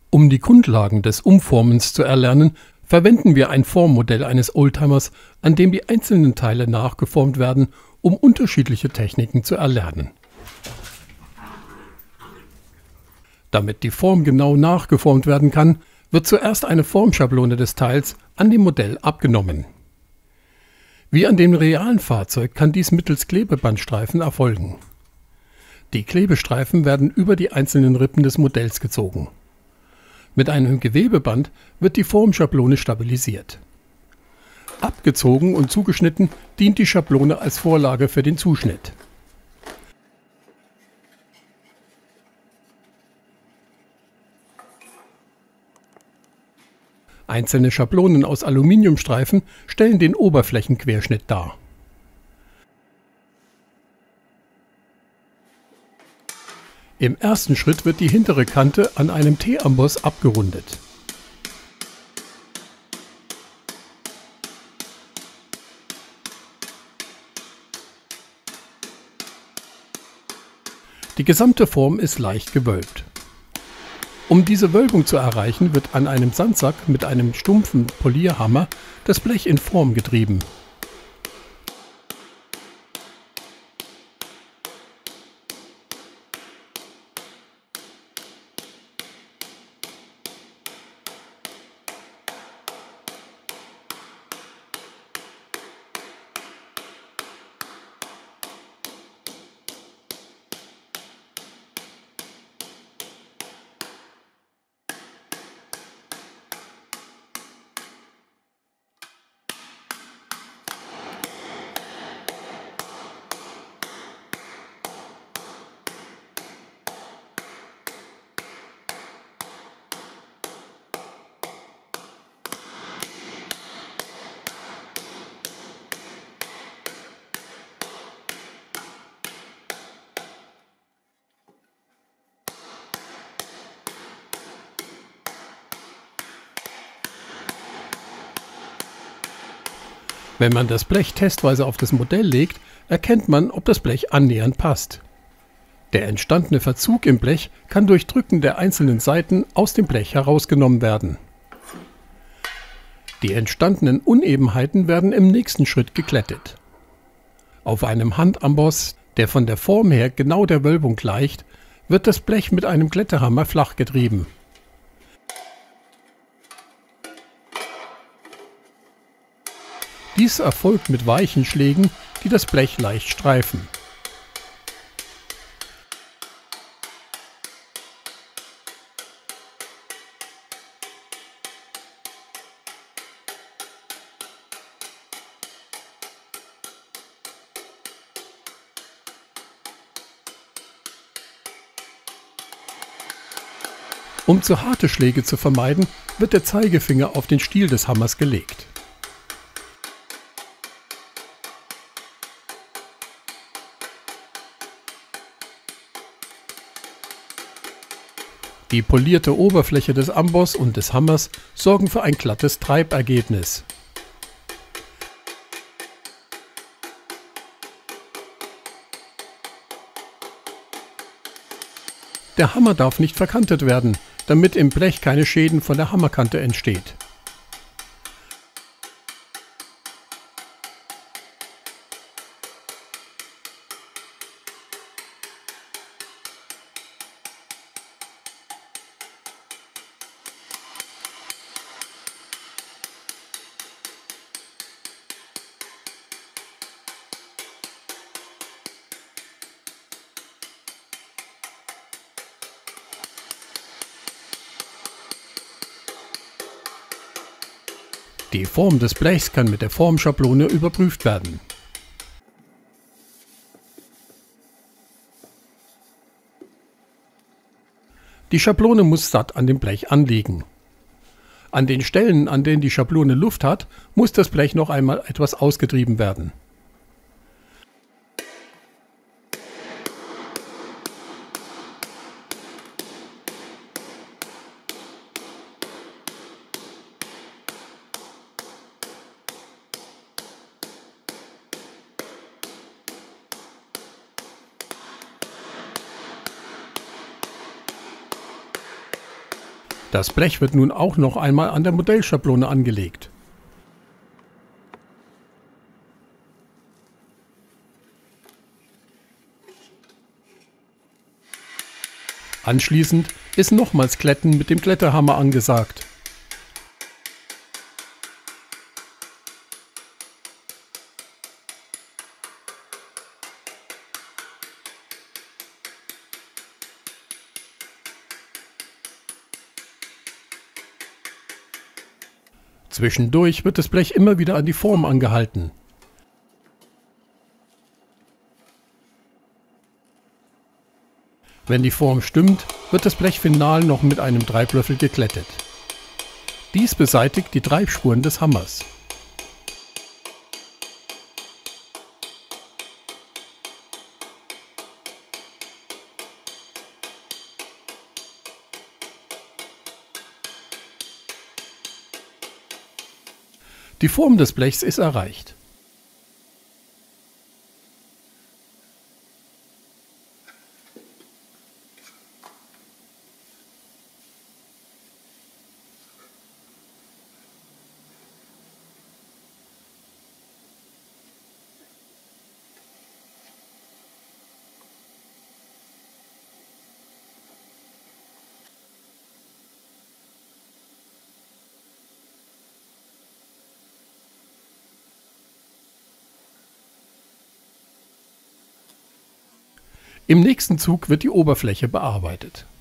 Um die Grundlagen des Umformens zu erlernen, verwenden wir ein Formmodell eines Oldtimers, an dem die einzelnen Teile nachgeformt werden, um unterschiedliche Techniken zu erlernen. Damit die Form genau nachgeformt werden kann, wird zuerst eine Formschablone des Teils an dem Modell abgenommen. Wie an dem realen Fahrzeug kann dies mittels Klebebandstreifen erfolgen. Die Klebestreifen werden über die einzelnen Rippen des Modells gezogen. Mit einem Gewebeband wird die Formschablone stabilisiert. Abgezogen und zugeschnitten dient die Schablone als Vorlage für den Zuschnitt. Einzelne Schablonen aus Aluminiumstreifen stellen den Oberflächenquerschnitt dar. Im ersten Schritt wird die hintere Kante an einem T-Amboss abgerundet. Die gesamte Form ist leicht gewölbt. Um diese Wölbung zu erreichen, wird an einem Sandsack mit einem stumpfen Polierhammer das Blech in Form getrieben. Wenn man das Blech testweise auf das Modell legt, erkennt man, ob das Blech annähernd passt. Der entstandene Verzug im Blech kann durch Drücken der einzelnen Seiten aus dem Blech herausgenommen werden. Die entstandenen Unebenheiten werden im nächsten Schritt geglättet. Auf einem Handamboss, der von der Form her genau der Wölbung gleicht, wird das Blech mit einem Glättehammer flach getrieben. Dies erfolgt mit weichen Schlägen, die das Blech leicht streifen. Um zu harte Schläge zu vermeiden, wird der Zeigefinger auf den Stiel des Hammers gelegt. Die polierte Oberfläche des Amboss und des Hammers sorgen für ein glattes Treibergebnis. Der Hammer darf nicht verkantet werden, damit im Blech keine Schäden von der Hammerkante entsteht. Die Form des Blechs kann mit der Formschablone überprüft werden. Die Schablone muss satt an dem Blech anliegen. An den Stellen, an denen die Schablone Luft hat, muss das Blech noch einmal etwas ausgetrieben werden. Das Blech wird nun auch noch einmal an der Modellschablone angelegt. Anschließend ist nochmals Glätten mit dem Glättehammer angesagt. Zwischendurch wird das Blech immer wieder an die Form angehalten. Wenn die Form stimmt, wird das Blech final noch mit einem Treiblöffel geglättet. Dies beseitigt die Treibspuren des Hammers. Die Form des Blechs ist erreicht. Im nächsten Zug wird die Oberfläche bearbeitet.